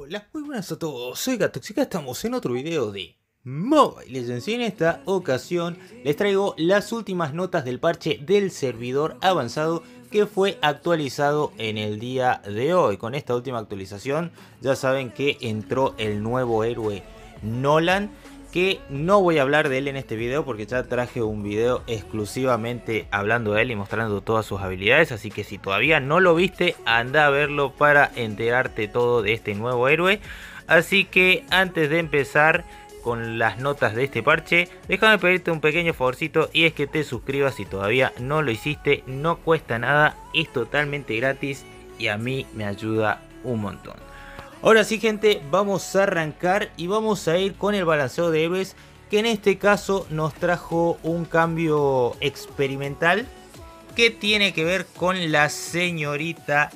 Hola, muy buenas a todos, soy Gatox y acá estamos en otro video de Mobile Legends y en esta ocasión les traigo las últimas notas del parche del servidor avanzado que fue actualizado en el día de hoy. Con esta última actualización ya saben que entró el nuevo héroe Nolan, que no voy a hablar de él en este video porque ya traje un video exclusivamente hablando de él y mostrando todas sus habilidades, así que si todavía no lo viste, anda a verlo para enterarte todo de este nuevo héroe. Así que antes de empezar con las notas de este parche, déjame pedirte un pequeño favorcito, y es que te suscribas si todavía no lo hiciste. No cuesta nada, es totalmente gratis y a mí me ayuda un montón. Ahora sí, gente, vamos a arrancar y vamos a ir con el balanceo de héroes, que en este caso nos trajo un cambio experimental que tiene que ver con la señorita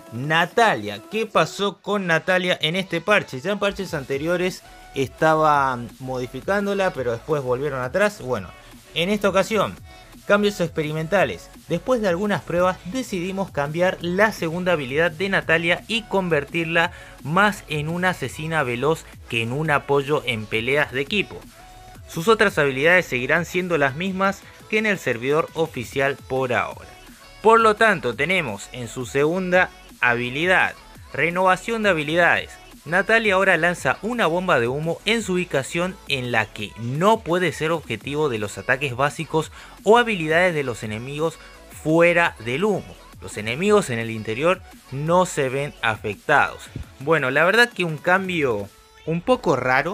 Natalia. ¿Qué pasó con Natalia en este parche? Ya en parches anteriores estaban modificándola, pero después volvieron atrás. Bueno, en esta ocasión, cambios experimentales. Después de algunas pruebas decidimos cambiar la segunda habilidad de Natalia y convertirla más en una asesina veloz que en un apoyo en peleas de equipo. Sus otras habilidades seguirán siendo las mismas que en el servidor oficial por ahora. Por lo tanto, tenemos en su segunda habilidad renovación de habilidades. Natalia ahora lanza una bomba de humo en su ubicación en la que no puede ser objetivo de los ataques básicos o habilidades de los enemigos fuera del humo. Los enemigos en el interior no se ven afectados. Bueno, la verdad que un cambio un poco raro.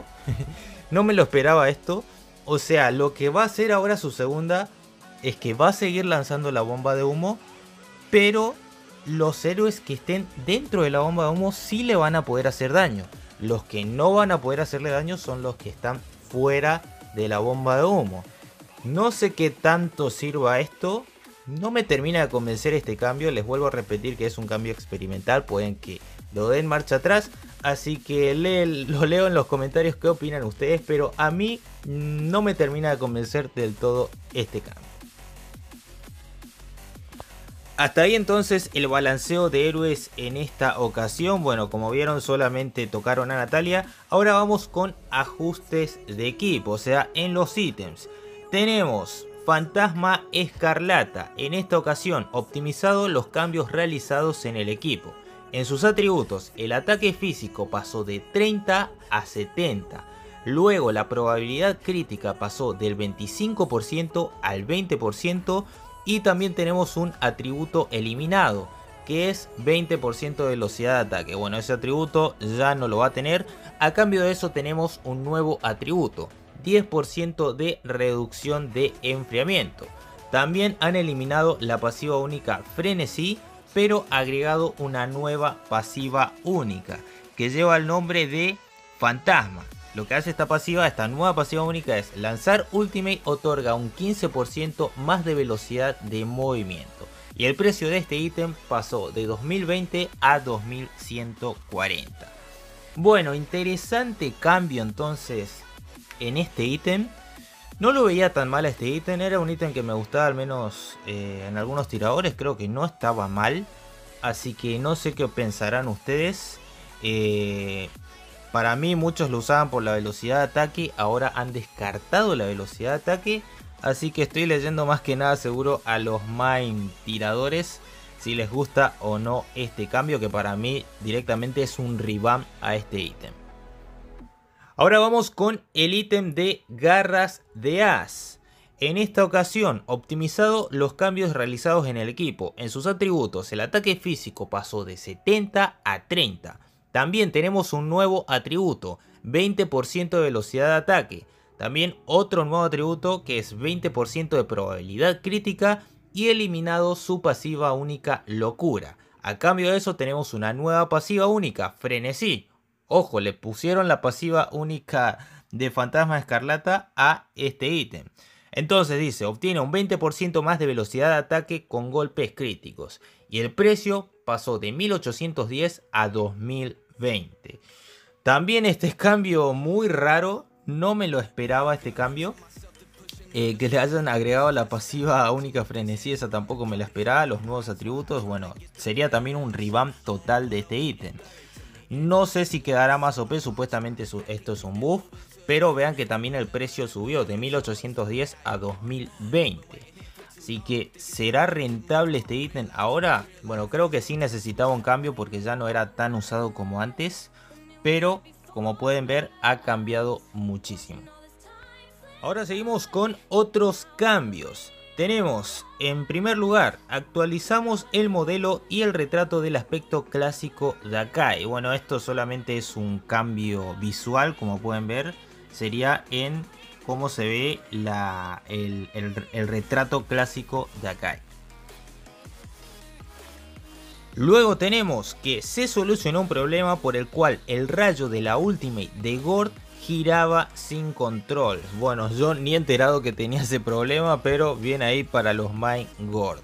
No me lo esperaba esto. O sea, lo que va a hacer ahora su segunda es que va a seguir lanzando la bomba de humo, pero los héroes que estén dentro de la bomba de humo sí le van a poder hacer daño. Los que no van a poder hacerle daño son los que están fuera de la bomba de humo. No sé qué tanto sirva esto. No me termina de convencer este cambio. Les vuelvo a repetir que es un cambio experimental. Pueden que lo den marcha atrás. Así que lo leo en los comentarios qué opinan ustedes. Pero a mí no me termina de convencer del todo este cambio. Hasta ahí entonces el balanceo de héroes en esta ocasión. Bueno, como vieron, solamente tocaron a Natalia. Ahora vamos con ajustes de equipo, o sea, en los ítems. Tenemos Fantasma Escarlata. En esta ocasión optimizado los cambios realizados en el equipo. En sus atributos, el ataque físico pasó de 30 a 70. Luego la probabilidad crítica pasó del 25% al 20%. Y también tenemos un atributo eliminado, que es 20% de velocidad de ataque. Bueno, ese atributo ya no lo va a tener. A cambio de eso tenemos un nuevo atributo, 10% de reducción de enfriamiento. También han eliminado la pasiva única Frenesí, pero agregado una nueva pasiva única, que lleva el nombre de Fantasma. Lo que hace esta nueva pasiva única es lanzar Ultimate, otorga un 15% más de velocidad de movimiento. Y el precio de este ítem pasó de 2020 a 2140. Bueno, interesante cambio entonces en este ítem. No lo veía tan mal este ítem, era un ítem que me gustaba, al menos en algunos tiradores creo que no estaba mal. Así que no sé qué pensarán ustedes. Para mí muchos lo usaban por la velocidad de ataque, ahora han descartado la velocidad de ataque. Así que estoy leyendo más que nada seguro a los main tiradores si les gusta o no este cambio, que para mí directamente es un revamp a este ítem. Ahora vamos con el ítem de Garras de As. En esta ocasión, optimizado los cambios realizados en el equipo. En sus atributos, el ataque físico pasó de 70 a 30. También tenemos un nuevo atributo, 20% de velocidad de ataque. También otro nuevo atributo que es 20% de probabilidad crítica y eliminado su pasiva única Locura. A cambio de eso tenemos una nueva pasiva única, Frenesí. Ojo, le pusieron la pasiva única de Fantasma Escarlata a este ítem. Entonces dice, obtiene un 20% más de velocidad de ataque con golpes críticos. Y el precio pasó de 1810 a 2020. También este cambio muy raro, no me lo esperaba este cambio. Que le hayan agregado la pasiva única Frenesí, esa tampoco me la esperaba. Los nuevos atributos, bueno, sería también un revamp total de este ítem. No sé si quedará más OP, supuestamente esto es un buff, pero vean que también el precio subió de 1810 a 2020. Así que, ¿será rentable este ítem ahora? Bueno, creo que sí necesitaba un cambio porque ya no era tan usado como antes. Pero, como pueden ver, ha cambiado muchísimo. Ahora seguimos con otros cambios. Tenemos, en primer lugar, actualizamos el modelo y el retrato del aspecto clásico de Akai. Bueno, esto solamente es un cambio visual, como pueden ver. Sería en cómo se ve el retrato clásico de Akai. Luego tenemos que se solucionó un problema por el cual el rayo de la Ultimate de Gord giraba sin control. Bueno, yo ni he enterado que tenía ese problema, pero viene ahí para los Main Gord.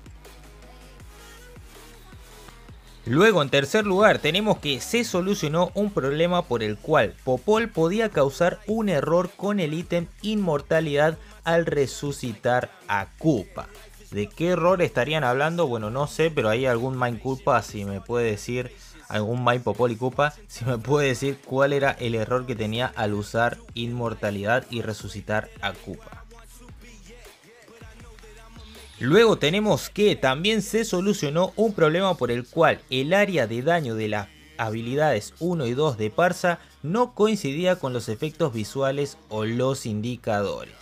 Luego, en tercer lugar, tenemos que se solucionó un problema por el cual Popol podía causar un error con el ítem Inmortalidad al resucitar a Koopa. ¿De qué error estarían hablando? Bueno, no sé, pero hay algún Main Koopa, si me puede decir, algún Main Popol y Koopa, si me puede decir cuál era el error que tenía al usar Inmortalidad y resucitar a Koopa. Luego tenemos que también se solucionó un problema por el cual el área de daño de las habilidades 1 y 2 de Parsa no coincidía con los efectos visuales o los indicadores.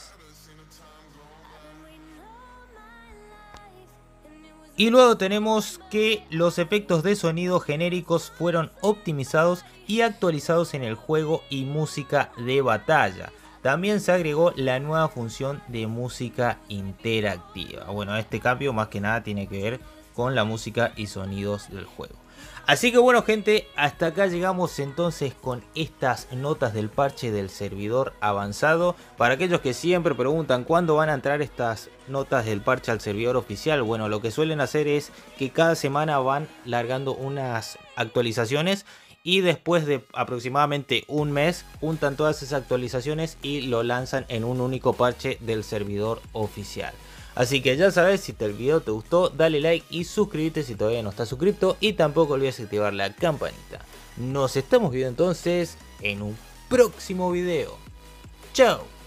Y luego tenemos que los efectos de sonido genéricos fueron optimizados y actualizados en el juego y música de batalla. También se agregó la nueva función de música interactiva. Bueno, este cambio más que nada tiene que ver con la música y sonidos del juego. Así que bueno, gente, hasta acá llegamos entonces con estas notas del parche del servidor avanzado. Para aquellos que siempre preguntan cuándo van a entrar estas notas del parche al servidor oficial, bueno, lo que suelen hacer es que cada semana van largando unas actualizaciones y después de aproximadamente un mes juntan todas esas actualizaciones y lo lanzan en un único parche del servidor oficial. Así que ya sabes, si el video te gustó, dale like y suscríbete si todavía no estás suscrito. Y tampoco olvides activar la campanita. Nos estamos viendo entonces en un próximo video. ¡Chao!